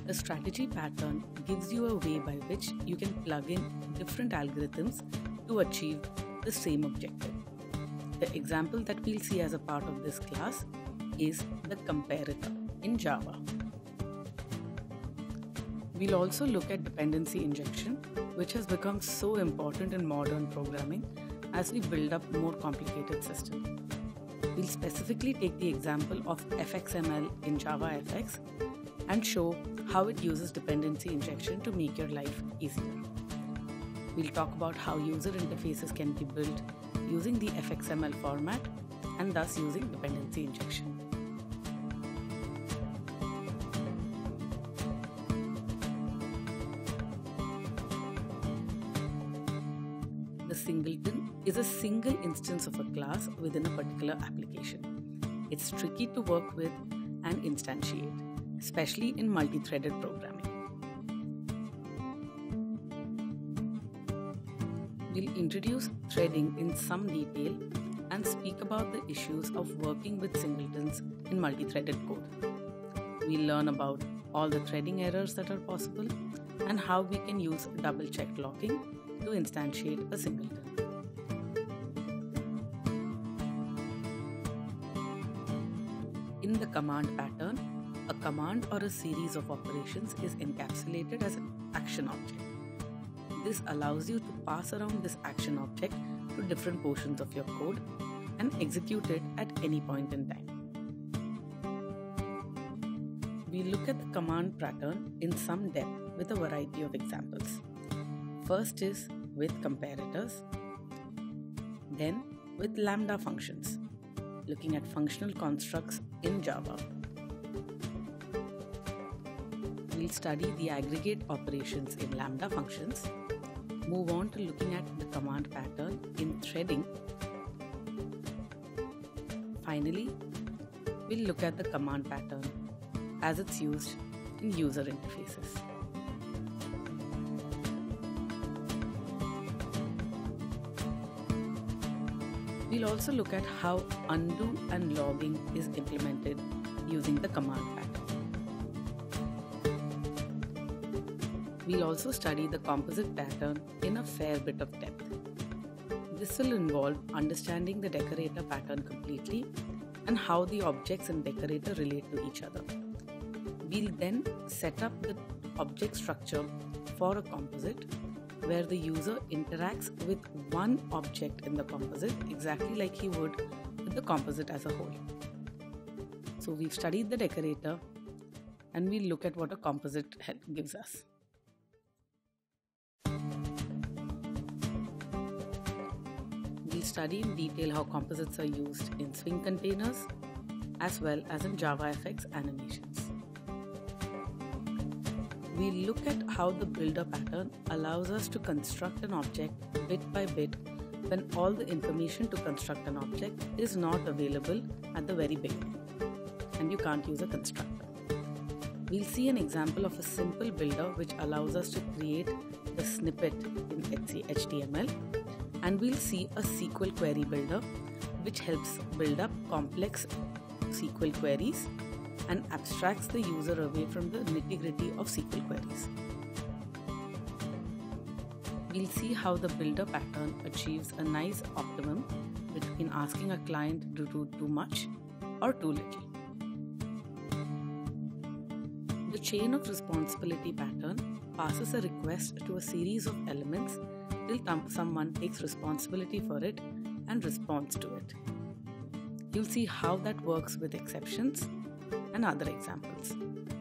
The strategy pattern gives you a way by which you can plug in different algorithms to achieve the same objective. The example that we'll see as a part of this class is the comparator in Java. We'll also look at dependency injection, which has become so important in modern programming as we build up more complicated systems. We'll specifically take the example of FXML in JavaFX and show how it uses dependency injection to make your life easier. We'll talk about how user interfaces can be built using the FXML format and thus using dependency injection. The singleton is a single instance of a class within a particular application. It's tricky to work with and instantiate, especially in multi-threaded programming. We'll introduce threading in some detail and speak about the issues of working with singletons in multi-threaded code. We'll learn about all the threading errors that are possible and how we can use double-check locking to instantiate a singleton. In the command pattern, a command or a series of operations is encapsulated as an action object. This allows you to pass around this action object to different portions of your code and execute it at any point in time. We look at the command pattern in some depth with a variety of examples. First is with comparators, then with lambda functions, looking at functional constructs in Java. We'll study the aggregate operations in lambda functions, move on to looking at the command pattern in threading. Finally, we'll look at the command pattern as it's used in user interfaces. We'll also look at how undo and logging is implemented using the command pattern. We'll also study the composite pattern in a fair bit of depth. This will involve understanding the decorator pattern completely and how the objects in decorator relate to each other. We'll then set up the object structure for a composite where the user interacts with one object in the composite exactly like he would with the composite as a whole. So we've studied the decorator and we'll look at what a composite gives us. We'll study in detail how composites are used in Swing containers as well as in JavaFX animations. We'll look at how the builder pattern allows us to construct an object bit by bit when all the information to construct an object is not available at the very beginning and you can't use a constructor. We'll see an example of a simple builder which allows us to create the snippet in HTML, and we'll see a SQL query builder which helps build up complex SQL queries and abstracts the user away from the nitty-gritty of SQL queries. We'll see how the builder pattern achieves a nice optimum between asking a client to do too much or too little. The chain of responsibility pattern passes a request to a series of elements till someone takes responsibility for it and responds to it. You'll see how that works with exceptions and other examples.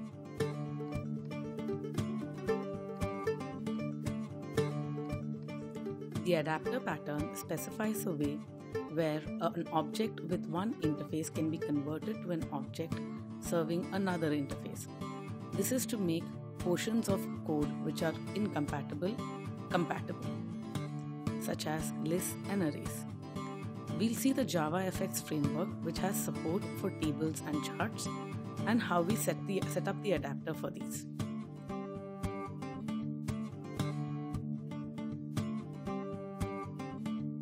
The adapter pattern specifies a way where an object with one interface can be converted to an object serving another interface. This is to make portions of code which are incompatible compatible, such as lists and arrays. We'll see the JavaFX framework which has support for tables and charts and how we set up the adapter for these.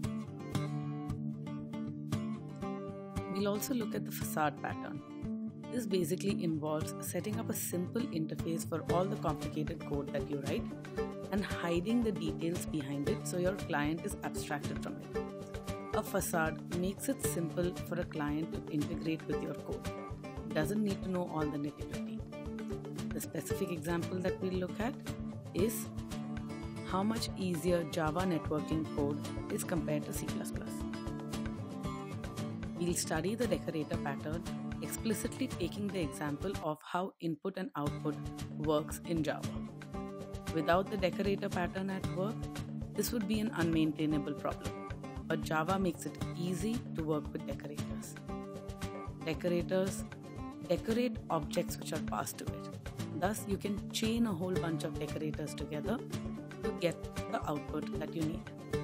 We'll also look at the facade pattern. This basically involves setting up a simple interface for all the complicated code that you write and hiding the details behind it so your client is abstracted from it. A facade makes it simple for a client to integrate with your code. Doesn't need to know all the nitty-gritty. The specific example that we'll look at is how much easier Java networking code is compared to C++. We'll study the decorator pattern, explicitly taking the example of how input and output works in Java. Without the decorator pattern at work, this would be an unmaintainable problem, but Java makes it easy to work with decorators. Decorators decorate objects which are passed to it. Thus, you can chain a whole bunch of decorators together to get the output that you need.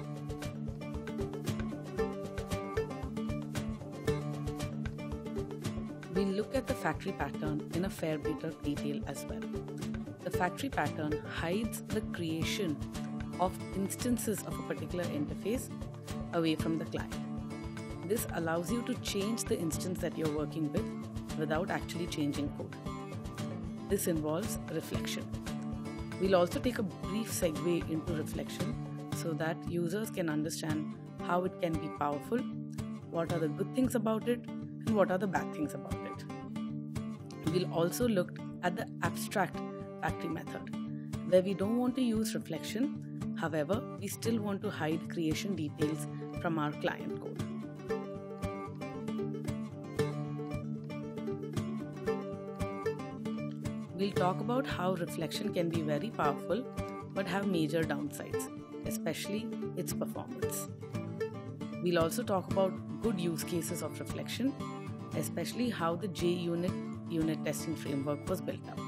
We'll look at the factory pattern in a fair bit of detail as well. The factory pattern hides the creation of instances of a particular interface away from the client. This allows you to change the instance that you're working with without actually changing code. This involves reflection. We'll also take a brief segue into reflection so that users can understand how it can be powerful, what are the good things about it, and what are the bad things about it. We'll also look at the abstract factory method, where we don't want to use reflection. However, we still want to hide creation details from our client code. We'll talk about how reflection can be very powerful but have major downsides, especially its performance. We'll also talk about good use cases of reflection, especially how the JUnit unit testing framework was built up.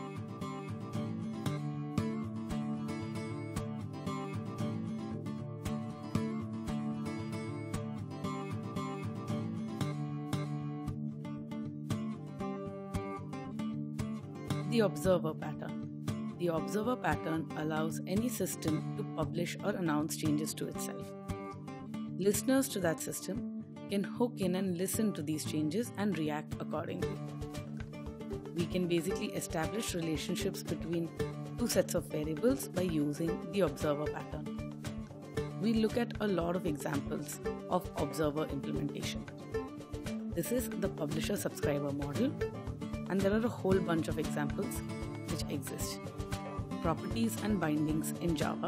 The observer pattern. The observer pattern allows any system to publish or announce changes to itself. Listeners to that system can hook in and listen to these changes and react accordingly. We can basically establish relationships between two sets of variables by using the observer pattern. We look at a lot of examples of observer implementation. This is the publisher-subscriber model, and there are a whole bunch of examples which exist. Properties and bindings in Java.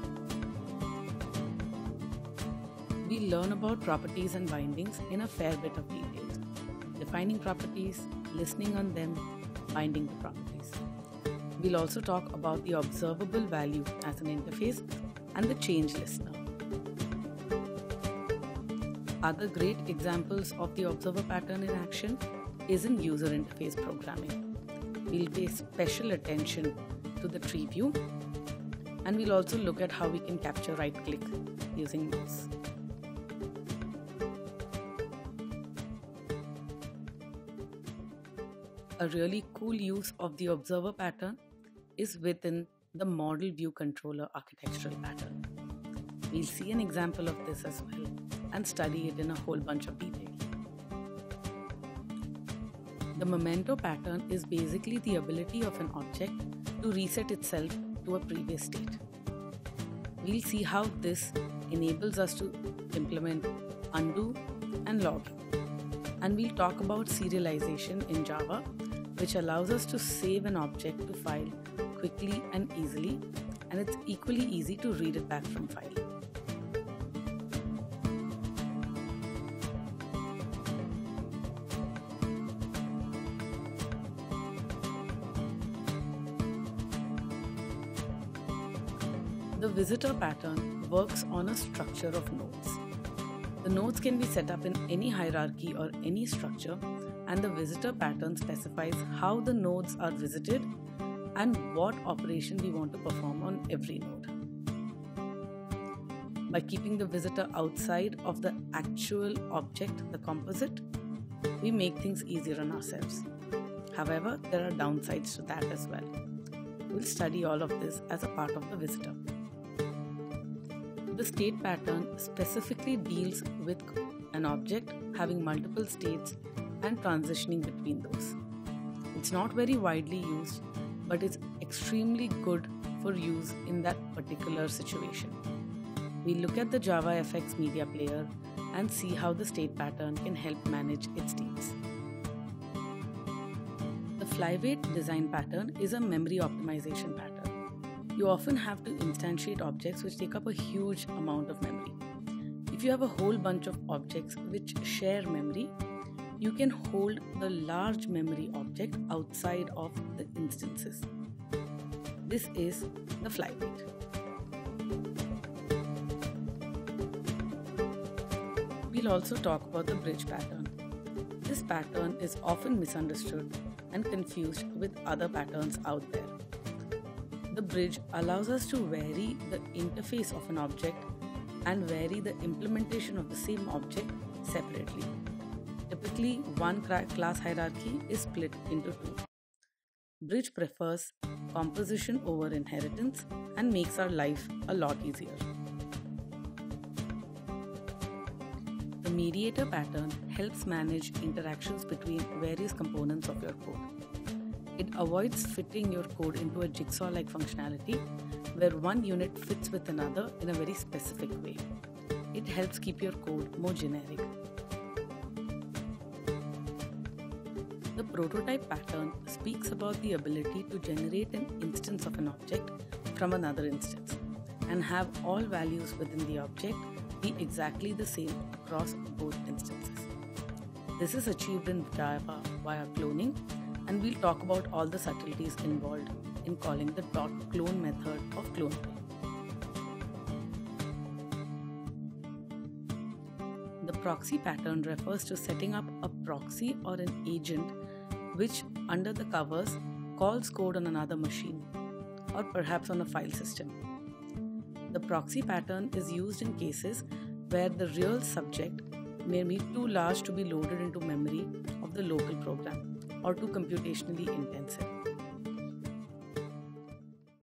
We learn about properties and bindings in a fair bit of detail. Defining properties, listening on them, binding the properties. We'll also talk about the observable value as an interface and the change listener. Other great examples of the observer pattern in action is in user interface programming. We'll pay special attention to the tree view, and we'll also look at how we can capture right-click using mouse. A really cool use of the observer pattern is within the model view controller architectural pattern. We'll see an example of this as well and study it in a whole bunch of detail. The memento pattern is basically the ability of an object to reset itself to a previous state. We'll see how this enables us to implement undo and logging. And we'll talk about serialization in Java, which allows us to save an object to file quickly and easily, and it's equally easy to read it back from file. The visitor pattern works on a structure of nodes. The nodes can be set up in any hierarchy or any structure, and the visitor pattern specifies how the nodes are visited and what operation we want to perform on every node. By keeping the visitor outside of the actual object, the composite, we make things easier on ourselves. However, there are downsides to that as well. We'll study all of this as a part of the visitor. The state pattern specifically deals with an object having multiple states and transitioning between those. It's not very widely used, but it's extremely good for use in that particular situation. We look at the JavaFX media player and see how the state pattern can help manage its states. The flyweight design pattern is a memory optimization pattern. You often have to instantiate objects which take up a huge amount of memory. If you have a whole bunch of objects which share memory, you can hold the large memory object outside of the instances. This is the flyweight. We'll also talk about the bridge pattern. This pattern is often misunderstood and confused with other patterns out there. The bridge allows us to vary the interface of an object and vary the implementation of the same object separately. Typically, one class hierarchy is split into two. Bridge prefers composition over inheritance and makes our life a lot easier. The mediator pattern helps manage interactions between various components of your code. It avoids fitting your code into a jigsaw-like functionality where one unit fits with another in a very specific way. It helps keep your code more generic. The prototype pattern speaks about the ability to generate an instance of an object from another instance and have all values within the object be exactly the same across both instances. This is achieved in Java via cloning, and we'll talk about all the subtleties involved in calling the .clone method of clonable. The proxy pattern refers to setting up a proxy or an agent which, under the covers, calls code on another machine or perhaps on a file system. The proxy pattern is used in cases where the real subject may be too large to be loaded into memory of the local program or too computationally intensive.